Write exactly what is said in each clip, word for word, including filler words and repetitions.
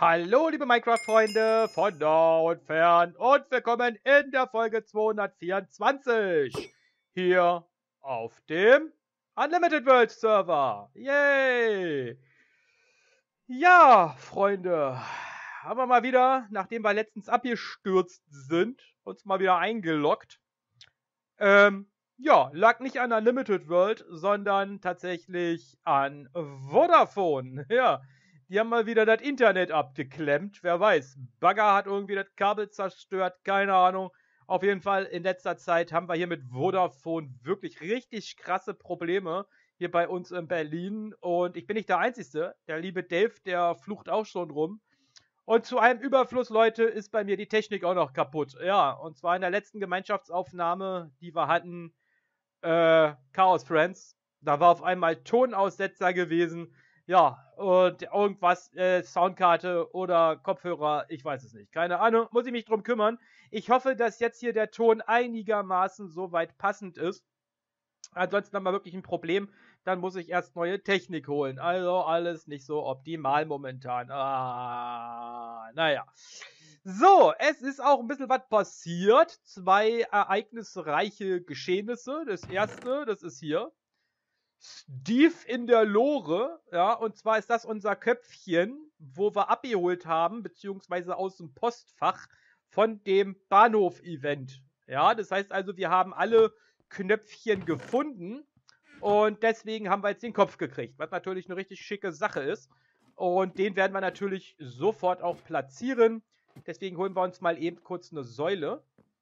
Hallo, liebe Minecraft-Freunde von nah und fern und willkommen in der Folge zweihundertvierundzwanzig hier auf dem Unlimited World Server. Yay! Ja, Freunde, haben wir mal wieder, nachdem wir letztens abgestürzt sind, uns mal wieder eingeloggt. Ähm, ja, lag nicht an Unlimited World, sondern tatsächlich an Vodafone. Ja. Die haben mal wieder das Internet abgeklemmt. Wer weiß, Bagger hat irgendwie das Kabel zerstört, keine Ahnung. Auf jeden Fall, in letzter Zeit haben wir hier mit Vodafone wirklich richtig krasse Probleme hier bei uns in Berlin. Und ich bin nicht der Einzige. Der liebe Dave, der flucht auch schon rum. Und zu einem Überfluss, Leute, ist bei mir die Technik auch noch kaputt. Ja, und zwar in der letzten Gemeinschaftsaufnahme, die wir hatten, äh, Chaos Friends. Da war auf einmal Tonaussetzer gewesen. Ja, und irgendwas, äh, Soundkarte oder Kopfhörer, ich weiß es nicht. Keine Ahnung, muss ich mich drum kümmern. Ich hoffe, dass jetzt hier der Ton einigermaßen soweit passend ist. Ansonsten haben wir wirklich ein Problem. Dann muss ich erst neue Technik holen. Also alles nicht so optimal momentan. Ah, naja. So, es ist auch ein bisschen was passiert. Zwei ereignisreiche Geschehnisse. Das erste, das ist hier. Steve in der Lore, ja, und zwar ist das unser Köpfchen, wo wir abgeholt haben, beziehungsweise aus dem Postfach von dem Bahnhof-Event. Ja, das heißt also, wir haben alle Knöpfchen gefunden und deswegen haben wir jetzt den Kopf gekriegt, was natürlich eine richtig schicke Sache ist. Und den werden wir natürlich sofort auch platzieren. Deswegen holen wir uns mal eben kurz eine Säule.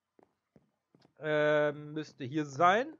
Ähm, müsste hier sein.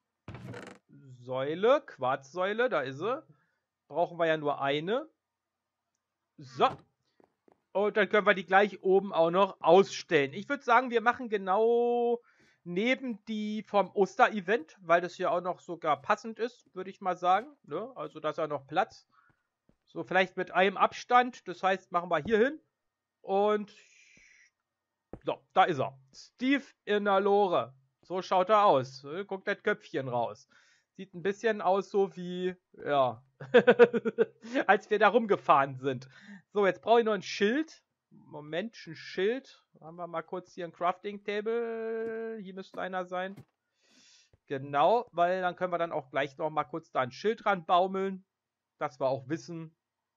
Säule, Quarzsäule, da ist sie. Brauchen wir ja nur eine. So. Und dann können wir die gleich oben auch noch ausstellen. Ich würde sagen, wir machen genau neben die vom Oster-Event, weil das hier auch noch sogar passend ist, würde ich mal sagen. Ne? Also da ist ja noch Platz. So, vielleicht mit einem Abstand. Das heißt, machen wir hier hin. Und so, da ist er. Steve in der Lore. So schaut er aus. Guckt das Köpfchen raus. Sieht ein bisschen aus so wie, ja, als wir da rumgefahren sind. So, jetzt brauche ich noch ein Schild. Moment, ein Schild. Haben wir mal kurz hier ein Crafting Table. Hier müsste einer sein. Genau, weil dann können wir dann auch gleich noch mal kurz da ein Schild dran baumeln. Dass wir auch wissen.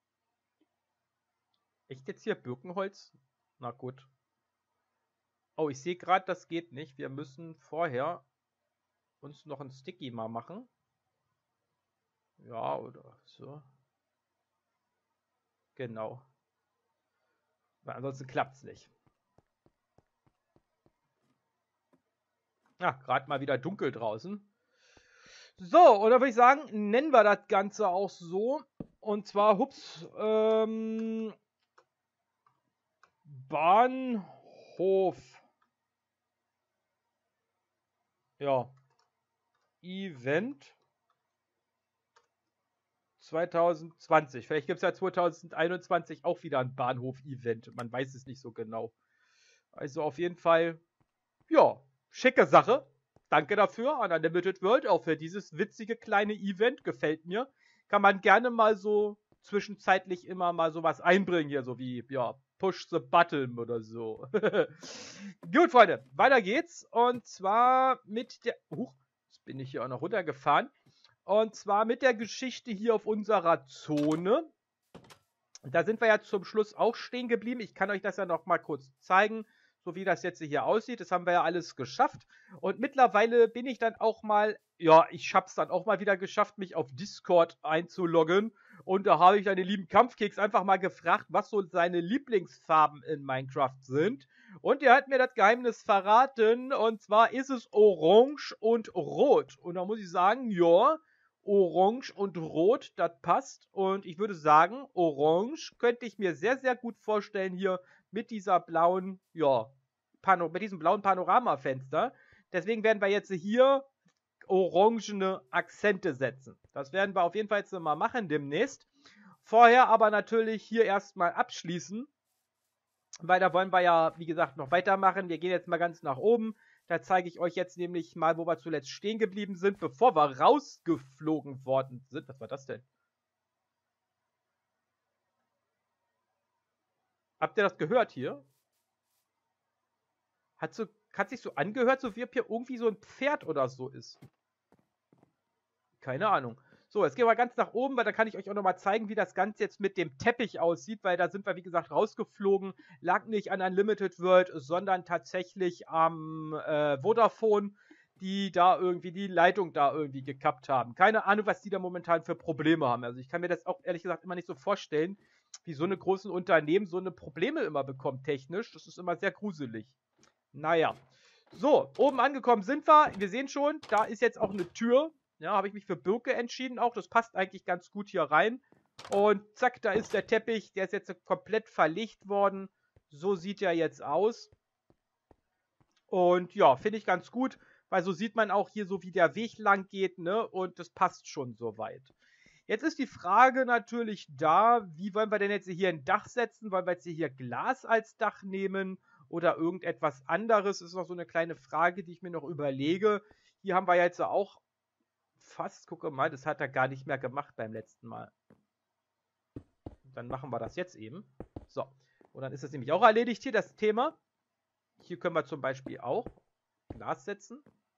Echt jetzt hier Birkenholz? Na gut. Oh, ich sehe gerade, das geht nicht. Wir müssen vorher uns noch ein Sticky mal machen. Ja, oder so. Genau. Weil ansonsten klappt es nicht. Ja, gerade mal wieder dunkel draußen. So, und dann würde ich sagen, nennen wir das Ganze auch so. Und zwar, hups, ähm, Bahnhof. Ja. Event zwanzig zwanzig. Vielleicht gibt es ja zwanzig einundzwanzig auch wieder ein Bahnhof-Event. Man weiß es nicht so genau. Also auf jeden Fall, ja, schicke Sache. Danke dafür an Unlimited World, auch für dieses witzige kleine Event. Gefällt mir. Kann man gerne mal so zwischenzeitlich immer mal sowas einbringen hier, so wie, ja, Push the Button oder so. Gut, Freunde, weiter geht's. Und zwar mit der... Huch, jetzt bin ich hier auch noch runtergefahren. Und zwar mit der Geschichte hier auf unserer Zone. Da sind wir ja zum Schluss auch stehen geblieben. Ich kann euch das ja noch mal kurz zeigen, so wie das jetzt hier aussieht. Das haben wir ja alles geschafft. Und mittlerweile bin ich dann auch mal, ja, ich hab's dann auch mal wieder geschafft, mich auf Discord einzuloggen. Und da habe ich dann den lieben Kampfkeks einfach mal gefragt, was so seine Lieblingsfarben in Minecraft sind. Und er hat mir das Geheimnis verraten. Und zwar ist es Orange und Rot. Und da muss ich sagen, ja, Orange und Rot, das passt. Und ich würde sagen, Orange könnte ich mir sehr, sehr gut vorstellen hier mit dieser blauen, ja, Pano mit diesem blauen Panoramafenster. Deswegen werden wir jetzt hier orangene Akzente setzen. Das werden wir auf jeden Fall jetzt mal machen demnächst. Vorher aber natürlich hier erstmal abschließen. Weil da wollen wir ja, wie gesagt, noch weitermachen. Wir gehen jetzt mal ganz nach oben. Da zeige ich euch jetzt nämlich mal, wo wir zuletzt stehen geblieben sind, bevor wir rausgeflogen worden sind. Was war das denn? Habt ihr das gehört hier? Hat, so, hat sich so angehört, so wie ob hier irgendwie so ein Pferd oder so ist. Keine Ahnung. So, jetzt gehen wir ganz nach oben, weil da kann ich euch auch nochmal zeigen, wie das Ganze jetzt mit dem Teppich aussieht, weil da sind wir, wie gesagt, rausgeflogen. Lag nicht an Unlimited World, sondern tatsächlich am äh, Vodafone, die da irgendwie die Leitung da irgendwie gekappt haben. Keine Ahnung, was die da momentan für Probleme haben. Also ich kann mir das auch ehrlich gesagt immer nicht so vorstellen, wie so eine großen Unternehmen so eine Probleme immer bekommen technisch. Das ist immer sehr gruselig. Naja. So, oben angekommen sind wir. Wir sehen schon, da ist jetzt auch eine Tür. Ja, habe ich mich für Birke entschieden auch. Das passt eigentlich ganz gut hier rein. Und zack, da ist der Teppich. Der ist jetzt komplett verlegt worden. So sieht er jetzt aus. Und ja, finde ich ganz gut, weil so sieht man auch hier so, wie der Weg lang geht, ne? Und das passt schon soweit. Jetzt ist die Frage natürlich da, wie wollen wir denn jetzt hier ein Dach setzen? Wollen wir jetzt hier Glas als Dach nehmen oder irgendetwas anderes? Das ist noch so eine kleine Frage, die ich mir noch überlege. Hier haben wir jetzt auch fast, gucke mal, das hat er gar nicht mehr gemacht beim letzten Mal. Dann machen wir das jetzt eben. So, und dann ist das nämlich auch erledigt hier, das Thema. Hier können wir zum Beispiel auch Glas setzen.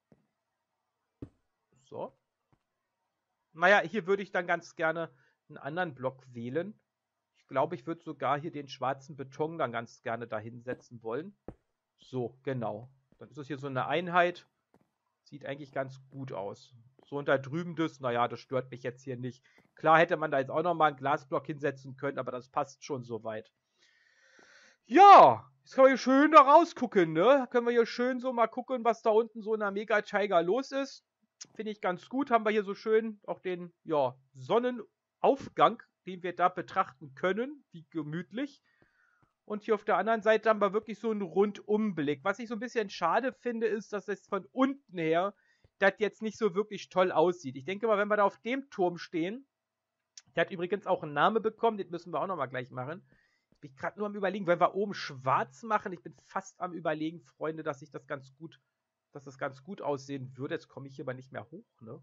So. Naja, hier würde ich dann ganz gerne einen anderen Block wählen. Ich glaube, ich würde sogar hier den schwarzen Beton dann ganz gerne dahin setzen wollen. So, genau. Dann ist es hier so eine Einheit. Sieht eigentlich ganz gut aus. So, und da drüben das, naja, das stört mich jetzt hier nicht. Klar hätte man da jetzt auch nochmal einen Glasblock hinsetzen können, aber das passt schon soweit. Ja, jetzt können wir hier schön da rausgucken, ne? Können wir hier schön so mal gucken, was da unten so in der Mega-Tiger los ist. Finde ich ganz gut. Haben wir hier so schön auch den, ja, Sonnenaufgang, den wir da betrachten können. Wie gemütlich. Und hier auf der anderen Seite haben wir wirklich so einen Rundumblick. Was ich so ein bisschen schade finde, ist, dass es von unten her das jetzt nicht so wirklich toll aussieht. Ich denke mal, wenn wir da auf dem Turm stehen, der hat übrigens auch einen Namen bekommen, den müssen wir auch nochmal gleich machen. Ich bin gerade nur am Überlegen, wenn wir oben schwarz machen, ich bin fast am Überlegen, Freunde, dass ich das ganz gut, dass das ganz gut aussehen würde. Jetzt komme ich hier aber nicht mehr hoch, ne?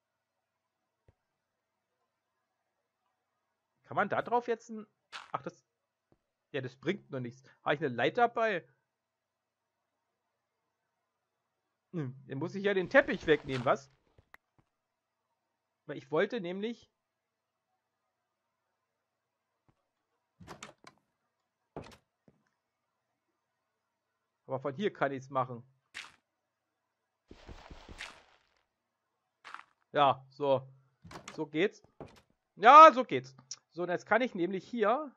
Kann man da drauf jetzt ein... Ach, das... Ja, das bringt nur nichts. Habe ich eine Leiter bei? Hm, dann muss ich ja den Teppich wegnehmen, was? Weil ich wollte nämlich... Aber von hier kann ich es machen. Ja, so. So geht's. Ja, so geht's. So, und jetzt kann ich nämlich hier...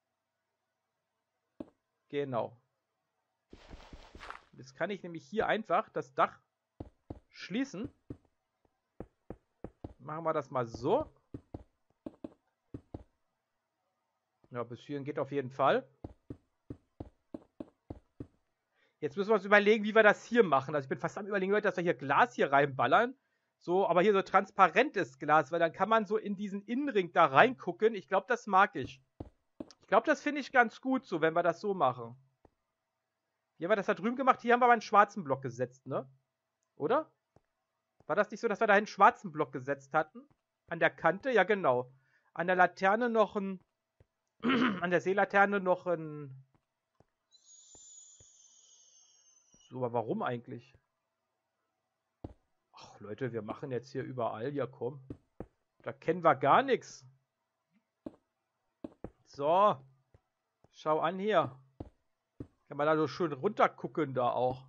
Genau. Jetzt kann ich nämlich hier einfach das Dach schließen. Machen wir das mal so. Ja, bis hierhin geht auf jeden Fall. Jetzt müssen wir uns überlegen, wie wir das hier machen. Also ich bin fast am Überlegen, Leute, dass wir hier Glas hier reinballern. So, aber hier so transparentes Glas, weil dann kann man so in diesen Innenring da reingucken. Ich glaube, das mag ich. Ich glaube, das finde ich ganz gut so, wenn wir das so machen. Hier haben wir das da drüben gemacht. Hier haben wir aber einen schwarzen Block gesetzt, ne? Oder? War das nicht so, dass wir da einen schwarzen Block gesetzt hatten? An der Kante? Ja, genau. An der Laterne noch ein... an der Seelaterne noch ein... So, aber warum eigentlich? Ach, Leute, wir machen jetzt hier überall. Ja, komm. Da kennen wir gar nichts. So. Schau an hier. Kann man da so schön runter gucken da auch.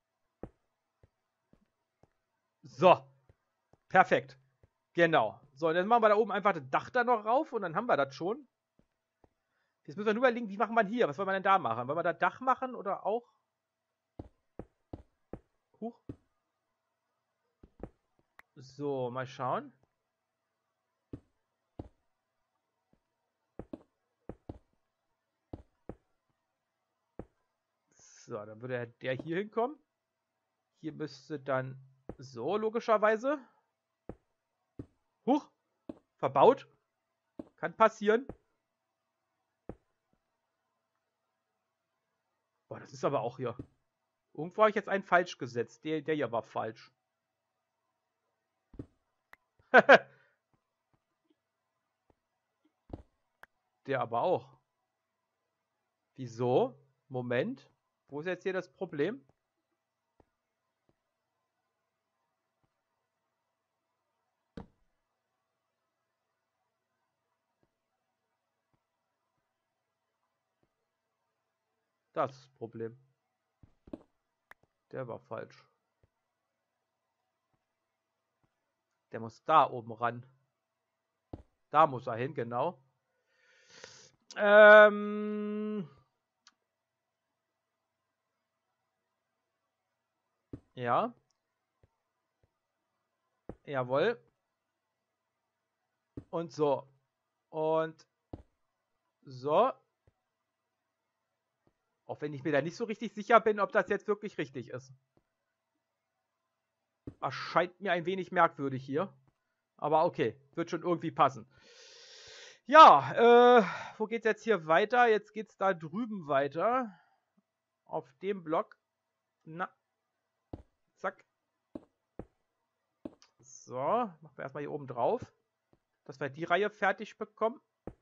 So. Perfekt. Genau. So, und jetzt machen wir da oben einfach das Dach da noch rauf und dann haben wir das schon. Jetzt müssen wir nur überlegen, wie machen wir hier? Was wollen wir denn da machen? Wollen wir da Dach machen oder auch? Huch. So, mal schauen. So, dann würde der hier hinkommen. Hier müsste dann so, logischerweise. Huch. Verbaut. Kann passieren. Boah, das ist aber auch hier. Irgendwo habe ich jetzt einen falsch gesetzt. Der, der hier war falsch. Der aber auch. Wieso? Moment. Wo ist jetzt hier das Problem? Das ist das Problem. Der war falsch. Der muss da oben ran. Da muss er hin, genau. Ähm... Ja. Jawohl. Und so. Und so. Auch wenn ich mir da nicht so richtig sicher bin, ob das jetzt wirklich richtig ist. Erscheint mir ein wenig merkwürdig hier. Aber okay, wird schon irgendwie passen. Ja, äh, wo geht's jetzt hier weiter? Jetzt geht's da drüben weiter. Auf dem Block. Na. Zack. So, machen wir erstmal hier oben drauf, dass wir die Reihe fertig bekommen.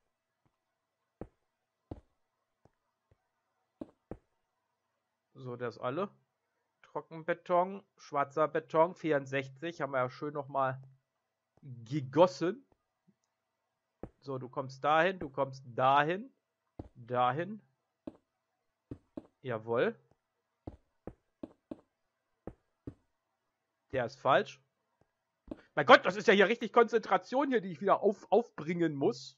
So, das alle. Trockenbeton, schwarzer Beton, vierundsechzig. Haben wir ja schön nochmal gegossen. So, du kommst dahin, du kommst dahin. Dahin. Jawohl. Der ist falsch. Mein Gott, das ist ja hier richtig Konzentration hier, die ich wieder auf, aufbringen muss.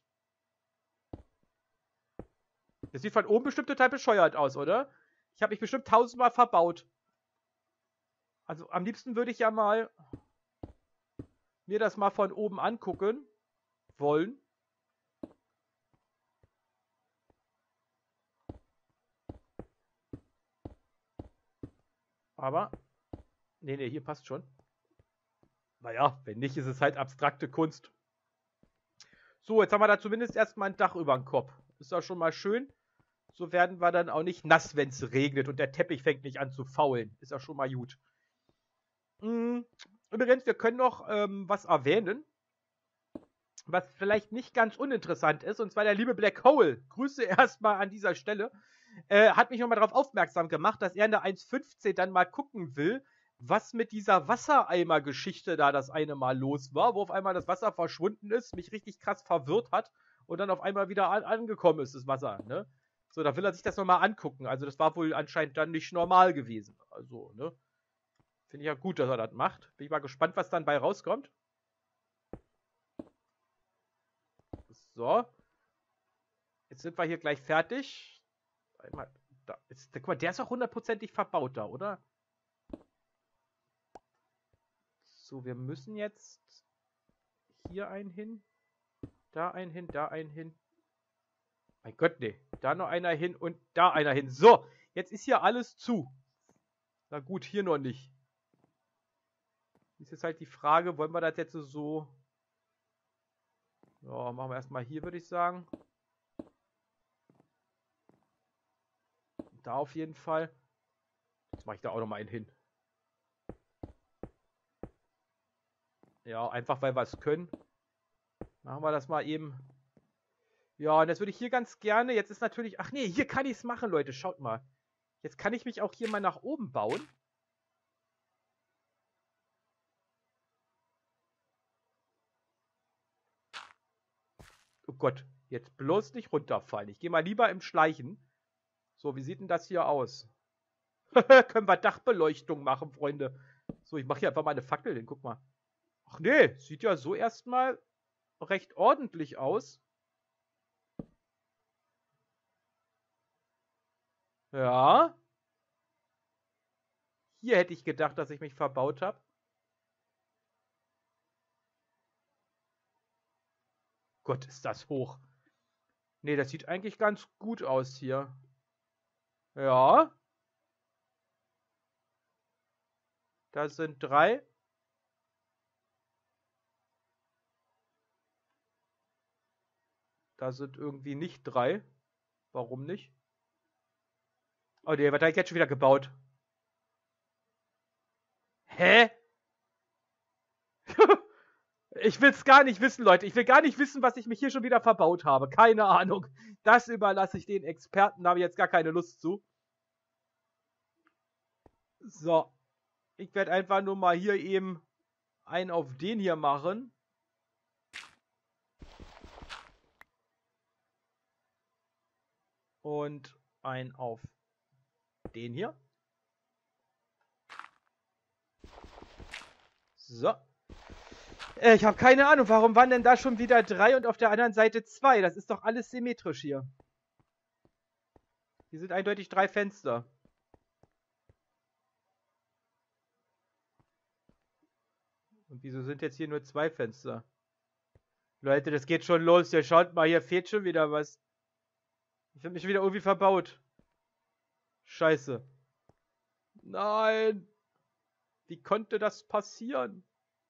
Das sieht von oben bestimmt total bescheuert aus, oder? Ich habe mich bestimmt tausendmal verbaut. Also am liebsten würde ich ja mal mir das mal von oben angucken wollen. Aber, nee, nee, hier passt schon. Naja, wenn nicht, ist es halt abstrakte Kunst. So, jetzt haben wir da zumindest erstmal ein Dach über dem Kopf. Ist ja schon mal schön. So werden wir dann auch nicht nass, wenn es regnet und der Teppich fängt nicht an zu faulen. Ist ja schon mal gut. Mhm. Übrigens, wir können noch ähm, was erwähnen, was vielleicht nicht ganz uninteressant ist. Und zwar der liebe Black Hole. Grüße erstmal an dieser Stelle. Äh, hat mich nochmal darauf aufmerksam gemacht, dass er in der eins Punkt fünfzehn dann mal gucken will, was mit dieser Wassereimer-Geschichte da das eine Mal los war, wo auf einmal das Wasser verschwunden ist, mich richtig krass verwirrt hat und dann auf einmal wieder an angekommen ist, das Wasser, ne? So, da will er sich das nochmal angucken. Also das war wohl anscheinend dann nicht normal gewesen. Also, ne? Finde ich ja gut, dass er das macht. Bin ich mal gespannt, was dann bei rauskommt. So. Jetzt sind wir hier gleich fertig. Einmal, da. Jetzt, guck mal, der ist auch hundertprozentig verbaut da, oder? So, wir müssen jetzt hier einen hin, da einen hin, da einen hin. Mein Gott, nee. Da noch einer hin und da einer hin. So, jetzt ist hier alles zu. Na gut, hier noch nicht. Ist jetzt halt die Frage, wollen wir das jetzt so... Ja, machen wir erstmal hier, würde ich sagen. Da auf jeden Fall. Jetzt mache ich da auch noch mal einen hin. Ja, einfach weil wir es können. Machen wir das mal eben. Ja, und das würde ich hier ganz gerne. Jetzt ist natürlich... Ach nee, hier kann ich es machen, Leute. Schaut mal. Jetzt kann ich mich auch hier mal nach oben bauen. Oh Gott, jetzt bloß nicht runterfallen. Ich gehe mal lieber im Schleichen. So, wie sieht denn das hier aus? Können wir Dachbeleuchtung machen, Freunde. So, ich mache hier einfach mal eine Fackel hin. Guck mal. Ach nee, sieht ja so erstmal recht ordentlich aus. Ja. Hier hätte ich gedacht, dass ich mich verbaut habe. Gott, ist das hoch. Nee, das sieht eigentlich ganz gut aus hier. Ja. Da sind drei. Da sind irgendwie nicht drei. Warum nicht? Oh, der wird jetzt schon wieder gebaut. Hä? Ich will es gar nicht wissen, Leute. Ich will gar nicht wissen, was ich mich hier schon wieder verbaut habe. Keine Ahnung. Das überlasse ich den Experten. Da habe ich jetzt gar keine Lust zu. So. Ich werde einfach nur mal hier eben einen auf den hier machen. Und einen auf den hier. So. Äh, ich habe keine Ahnung, warum waren denn da schon wieder drei und auf der anderen Seite zwei? Das ist doch alles symmetrisch hier. Hier sind eindeutig drei Fenster. Und wieso sind jetzt hier nur zwei Fenster? Leute, das geht schon los. Hier, schaut mal, hier fehlt schon wieder was. Ich habe mich wieder irgendwie verbaut. Scheiße. Nein. Wie konnte das passieren?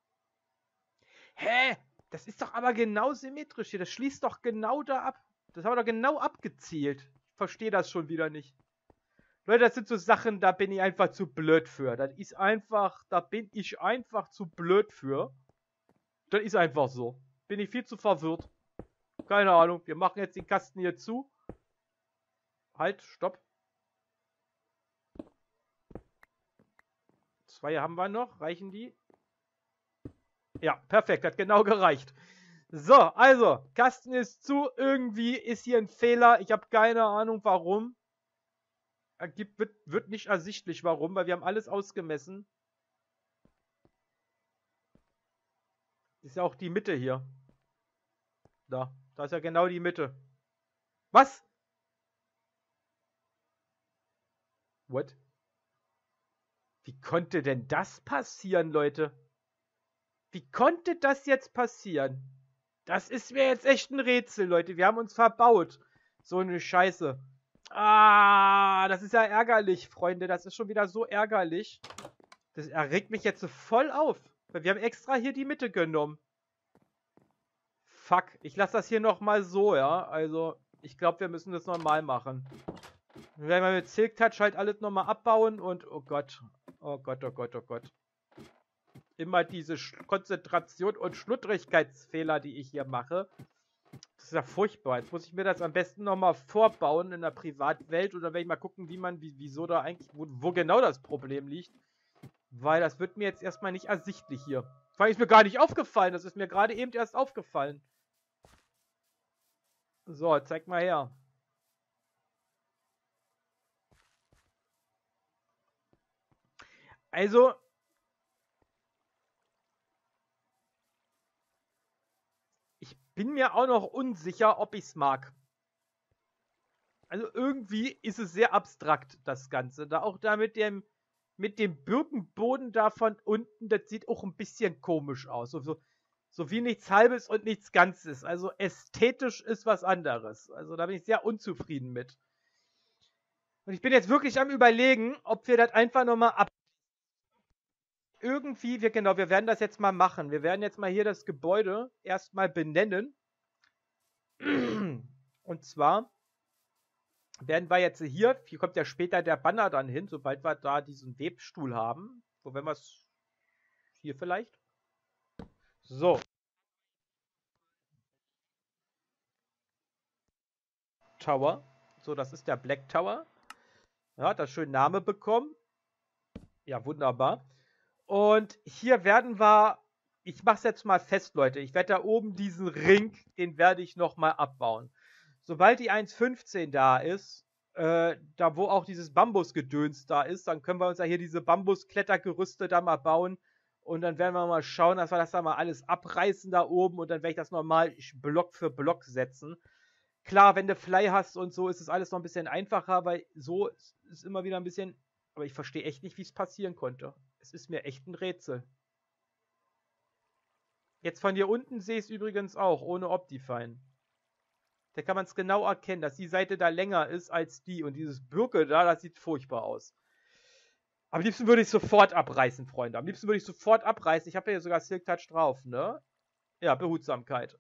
Hä? Das ist doch aber genau symmetrisch hier. Das schließt doch genau da ab. Das haben wir doch genau abgezielt. Ich verstehe das schon wieder nicht. Leute, das sind so Sachen, da bin ich einfach zu blöd für. Das ist einfach, da bin ich einfach zu blöd für. Das ist einfach so. Bin ich viel zu verwirrt. Keine Ahnung. Wir machen jetzt den Kasten hier zu. Halt, stopp. Zwei haben wir noch. Reichen die? Ja, perfekt. Hat genau gereicht. So, also, Kasten ist zu. Irgendwie ist hier ein Fehler. Ich habe keine Ahnung, warum. Ergibt, wird, wird nicht ersichtlich, warum, weil wir haben alles ausgemessen. Ist ja auch die Mitte hier. Da, da ist ja genau die Mitte. Was? What? Wie konnte denn das passieren, Leute? Wie konnte das jetzt passieren? Das ist mir jetzt echt ein Rätsel, Leute. Wir haben uns verbaut. So eine Scheiße. Ah, das ist ja ärgerlich, Freunde. Das ist schon wieder so ärgerlich. Das erregt mich jetzt so voll auf. Weil wir haben extra hier die Mitte genommen. Fuck. Ich lasse das hier nochmal so, ja. Also, ich glaube, wir müssen das nochmal machen. Wir werden mal mit Silk Touch halt alles nochmal abbauen und... Oh Gott. Oh Gott, oh Gott, oh Gott. Immer diese Sch- Konzentration und Schludrigkeitsfehler, die ich hier mache. Das ist ja furchtbar. Jetzt muss ich mir das am besten nochmal vorbauen in der Privatwelt. Oder werde ich mal gucken, wie man, wie, wieso da eigentlich, wo, wo genau das Problem liegt. Weil das wird mir jetzt erstmal nicht ersichtlich hier. Vor allem ist mir gar nicht aufgefallen. Das ist mir gerade eben erst aufgefallen. So, zeig mal her. Also, ich bin mir auch noch unsicher, ob ich es mag. Also irgendwie ist es sehr abstrakt, das Ganze. Da auch da mit dem, mit dem Birkenboden da von unten, das sieht auch ein bisschen komisch aus. So, so, so wie nichts Halbes und nichts Ganzes. Also ästhetisch ist was anderes. Also da bin ich sehr unzufrieden mit. Und ich bin jetzt wirklich am Überlegen, ob wir das einfach nochmal ab... Irgendwie, wir, genau, wir werden das jetzt mal machen. Wir werden jetzt mal hier das Gebäude erstmal benennen. Und zwar werden wir jetzt hier, hier kommt ja später der Banner dann hin, sobald wir da diesen Webstuhl haben. Wo wenn wir es hier vielleicht. So. Tower. So, das ist der Black Tower. Ja, hat das schön Name bekommen. Ja, wunderbar. Und hier werden wir, ich mache es jetzt mal fest, Leute. Ich werde da oben diesen Ring, den werde ich nochmal abbauen. Sobald die eins Punkt fünfzehn da ist, äh, da wo auch dieses Bambusgedöns da ist, dann können wir uns ja hier diese Bambusklettergerüste da mal bauen. Und dann werden wir mal schauen, dass wir das da mal alles abreißen da oben. Und dann werde ich das nochmal Block für Block setzen. Klar, wenn du Fly hast und so, ist es alles noch ein bisschen einfacher, weil so ist immer wieder ein bisschen... Aber ich verstehe echt nicht, wie es passieren konnte. Es ist mir echt ein Rätsel. Jetzt von hier unten sehe ich es übrigens auch, ohne Optifine. Da kann man es genau erkennen, dass die Seite da länger ist als die. Und dieses Birke da, das sieht furchtbar aus. Am liebsten würde ich sofort abreißen, Freunde. Am liebsten würde ich sofort abreißen. Ich habe ja sogar Silk Touch drauf, ne? Ja, Behutsamkeit.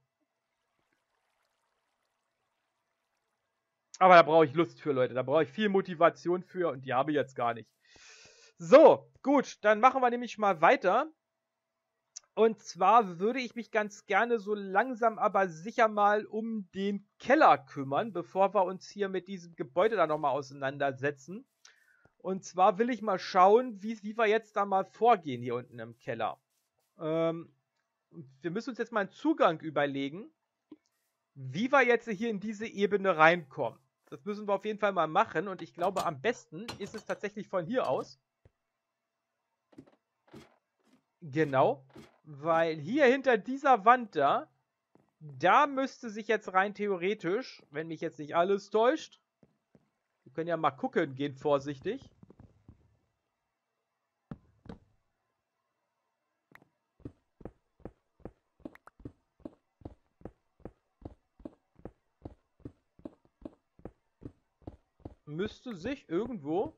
Aber da brauche ich Lust für, Leute. Da brauche ich viel Motivation für und die habe ich jetzt gar nicht. So, gut. Dann machen wir nämlich mal weiter. Und zwar würde ich mich ganz gerne so langsam aber sicher mal um den Keller kümmern, bevor wir uns hier mit diesem Gebäude da nochmal auseinandersetzen. Und zwar will ich mal schauen, wie, wie wir jetzt da mal vorgehen hier unten im Keller. Ähm, wir müssen uns jetzt mal einen Zugang überlegen, wie wir jetzt hier in diese Ebene reinkommen. Das müssen wir auf jeden Fall mal machen. Und ich glaube, am besten ist es tatsächlich von hier aus. Genau. Weil hier hinter dieser Wand da, da müsste sich jetzt rein theoretisch, wenn mich jetzt nicht alles täuscht, wir können ja mal gucken gehen, vorsichtig. Müsste sich irgendwo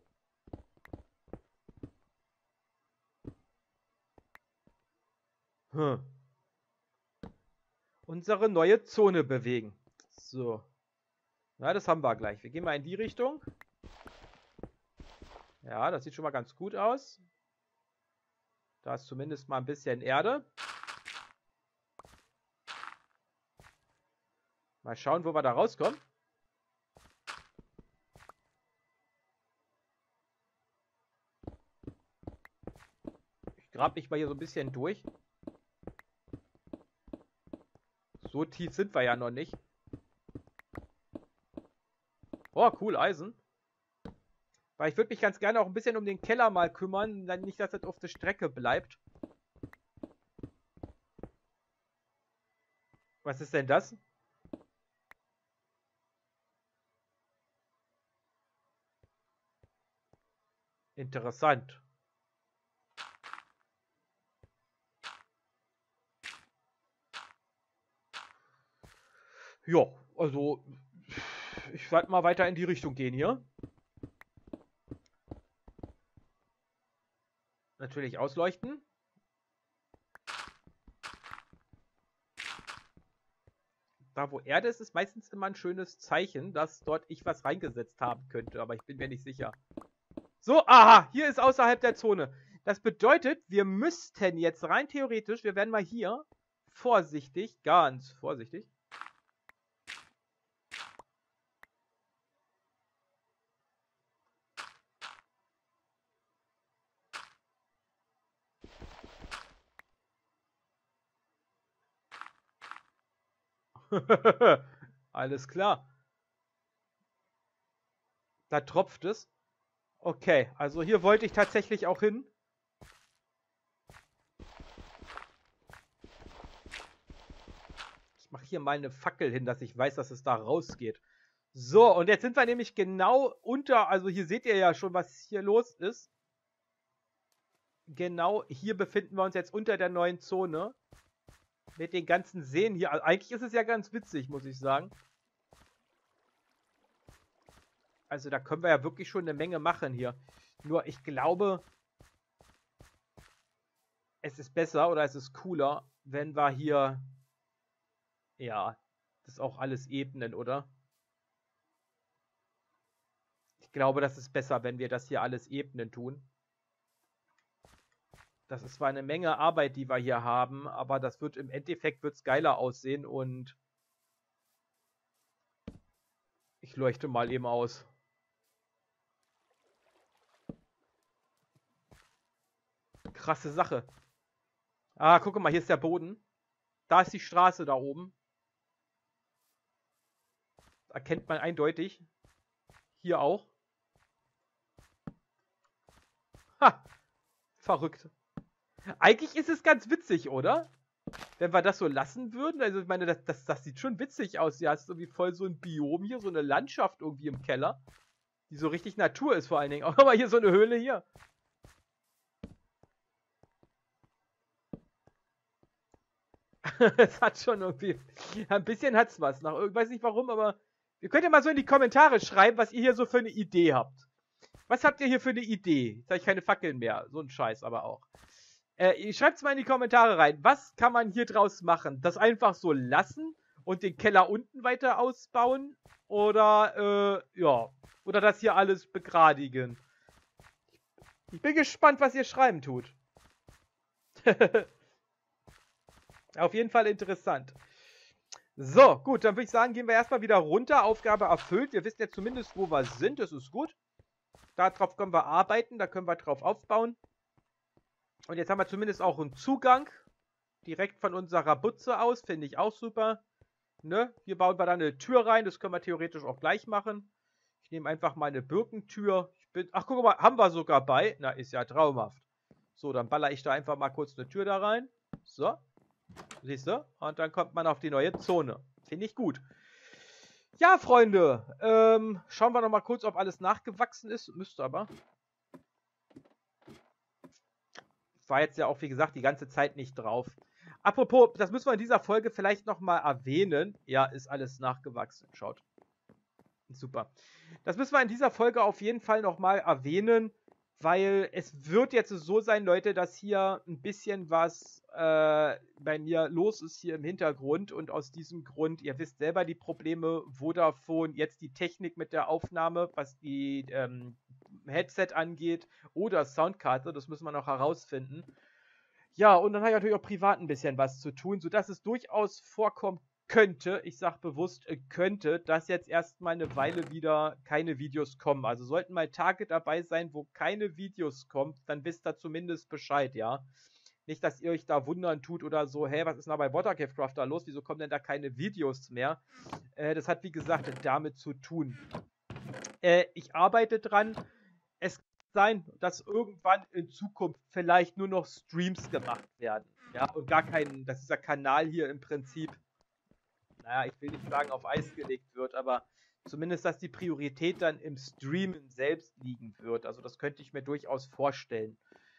hm, unsere neue Zone bewegen. So. Na, das haben wir gleich. Wir gehen mal in die Richtung. Ja, das sieht schon mal ganz gut aus. Da ist zumindest mal ein bisschen Erde. Mal schauen, wo wir da rauskommen. Ich grab mich mal hier so ein bisschen durch. So tief sind wir ja noch nicht. Oh, cool, Eisen. Weil ich würde mich ganz gerne auch ein bisschen um den Keller mal kümmern. Dann nicht, dass das auf der Strecke bleibt. Was ist denn das? Interessant. Ja, also ich werde mal weiter in die Richtung gehen hier. Natürlich ausleuchten. Da wo Erde ist, ist meistens immer ein schönes Zeichen, dass dort ich was reingesetzt haben könnte, aber ich bin mir nicht sicher. So, aha, hier ist außerhalb der Zone. Das bedeutet, wir müssten jetzt rein theoretisch, wir werden mal hier vorsichtig, ganz vorsichtig. Alles klar. Da tropft es. Okay, also hier wollte ich tatsächlich auch hin. Ich mache hier mal eine Fackel hin, dass ich weiß, dass es da rausgeht. So, und jetzt sind wir nämlich genau unter, also hier seht ihr ja schon, was hier los ist. Genau hier befinden wir uns jetzt unter der neuen Zone. Mit den ganzen Seen hier. Also eigentlich ist es ja ganz witzig, muss ich sagen. Also da können wir ja wirklich schon eine Menge machen hier. Nur ich glaube, es ist besser oder es ist cooler, wenn wir hier, ja, das auch alles ebnen, oder? Ich glaube, das ist besser, wenn wir das hier alles ebnen tun. Das ist zwar eine Menge Arbeit, die wir hier haben, aber das wird im Endeffekt wird's geiler aussehen und ich leuchte mal eben aus. Krasse Sache. Ah, guck mal, hier ist der Boden. Da ist die Straße da oben. Erkennt man eindeutig. Hier auch. Ha! Verrückt. Eigentlich ist es ganz witzig, oder? Wenn wir das so lassen würden. Also ich meine, das, das, das sieht schon witzig aus. Hier hast du irgendwie voll so ein Biom hier, so eine Landschaft irgendwie im Keller. Die so richtig Natur ist vor allen Dingen. Auch mal hier so eine Höhle hier. Es hat schon irgendwie... Ein bisschen hat's was. Nach, ich weiß nicht warum, aber... Ihr könnt ja mal so in die Kommentare schreiben, was ihr hier so für eine Idee habt. Was habt ihr hier für eine Idee? Jetzt habe ich keine Fackeln mehr. So ein Scheiß aber auch. Äh, Schreibt es mal in die Kommentare rein. Was kann man hier draus machen? Das einfach so lassen und den Keller unten weiter ausbauen? Oder, äh, ja. Oder das hier alles begradigen? Ich bin gespannt, was ihr schreiben tut. Auf jeden Fall interessant. So, gut, dann würde ich sagen, gehen wir erstmal wieder runter. Aufgabe erfüllt. Wir wissen jetzt zumindest, wo wir sind. Das ist gut. Darauf können wir arbeiten, da können wir drauf aufbauen. Und jetzt haben wir zumindest auch einen Zugang. Direkt von unserer Butze aus. Finde ich auch super. Ne? Hier bauen wir dann eine Tür rein. Das können wir theoretisch auch gleich machen. Ich nehme einfach mal eine Birkentür. Ich bin, ach, guck mal, haben wir sogar bei. Na, ist ja traumhaft. So, dann baller ich da einfach mal kurz eine Tür da rein. So. Siehst du? Und dann kommt man auf die neue Zone. Finde ich gut. Ja, Freunde. Ähm, schauen wir noch mal kurz, ob alles nachgewachsen ist. Müsste aber. War jetzt ja auch, wie gesagt, die ganze Zeit nicht drauf. Apropos, das müssen wir in dieser Folge vielleicht noch mal erwähnen. Ja, ist alles nachgewachsen. Schaut. Super. Das müssen wir in dieser Folge auf jeden Fall noch mal erwähnen, weil es wird jetzt so sein, Leute, dass hier ein bisschen was äh, bei mir los ist hier im Hintergrund und aus diesem Grund, ihr wisst selber die Probleme, Vodafone, jetzt die Technik mit der Aufnahme, was die ähm, Headset angeht oder Soundkarte, das müssen wir noch herausfinden. Ja, und dann habe ich natürlich auch privat ein bisschen was zu tun, sodass es durchaus vorkommt, könnte, ich sag bewusst äh, könnte, dass jetzt erstmal eine Weile wieder keine Videos kommen. Also sollten mal Tage dabei sein, wo keine Videos kommen, dann wisst ihr zumindest Bescheid, ja. Nicht, dass ihr euch da wundern tut oder so, hey, was ist denn da bei Watercave Crafter los? Wieso kommen denn da keine Videos mehr? Äh, das hat, wie gesagt, damit zu tun. Äh, ich arbeite dran. Es kann sein, dass irgendwann in Zukunft vielleicht nur noch Streams gemacht werden. Ja, und gar kein, dass dieser Kanal hier im Prinzip, naja, ich will nicht sagen, auf Eis gelegt wird, aber zumindest, dass die Priorität dann im Streamen selbst liegen wird. Also das könnte ich mir durchaus vorstellen.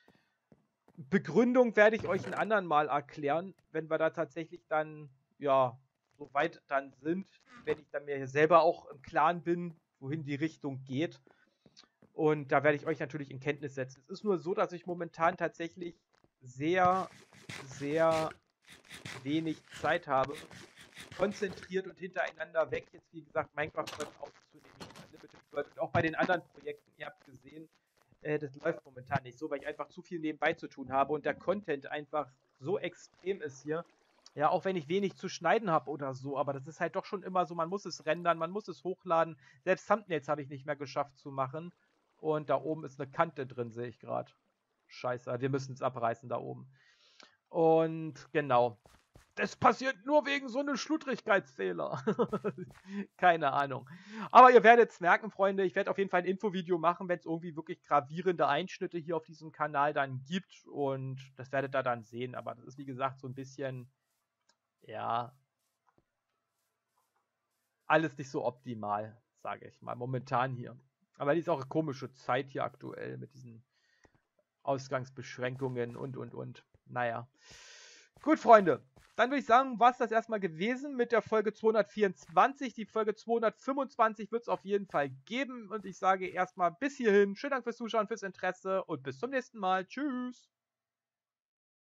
Begründung werde ich euch ein anderen Mal erklären, wenn wir da tatsächlich dann, ja, so weit dann sind, wenn ich dann mir hier selber auch im Klaren bin, wohin die Richtung geht. Und da werde ich euch natürlich in Kenntnis setzen. Es ist nur so, dass ich momentan tatsächlich sehr, sehr wenig Zeit habe, konzentriert und hintereinander weg, jetzt wie gesagt Minecraft aufzunehmen, Unlimited World und auch bei den anderen Projekten, ihr habt gesehen, äh, das läuft momentan nicht so, weil ich einfach zu viel nebenbei zu tun habe und der Content einfach so extrem ist hier. Ja, auch wenn ich wenig zu schneiden habe oder so, aber das ist halt doch schon immer so, man muss es rendern, man muss es hochladen. Selbst Thumbnails habe ich nicht mehr geschafft zu machen. Und da oben ist eine Kante drin, sehe ich gerade. Scheiße, wir müssen es abreißen da oben. Und genau. Das passiert nur wegen so einem Schludrigkeitsfehler. Keine Ahnung. Aber ihr werdet es merken, Freunde. Ich werde auf jeden Fall ein Infovideo machen, wenn es irgendwie wirklich gravierende Einschnitte hier auf diesem Kanal dann gibt. Und das werdet ihr dann sehen. Aber das ist, wie gesagt, so ein bisschen, ja, alles nicht so optimal, sage ich mal, momentan hier. Aber die ist auch eine komische Zeit hier aktuell mit diesen Ausgangsbeschränkungen und, und, und. Naja. Gut, Freunde. Dann würde ich sagen, war es das erstmal gewesen mit der Folge zweihundertvierundzwanzig. Die Folge zweihundertfünfundzwanzig wird es auf jeden Fall geben. Und ich sage erstmal bis hierhin. Schönen Dank fürs Zuschauen, fürs Interesse und bis zum nächsten Mal. Tschüss.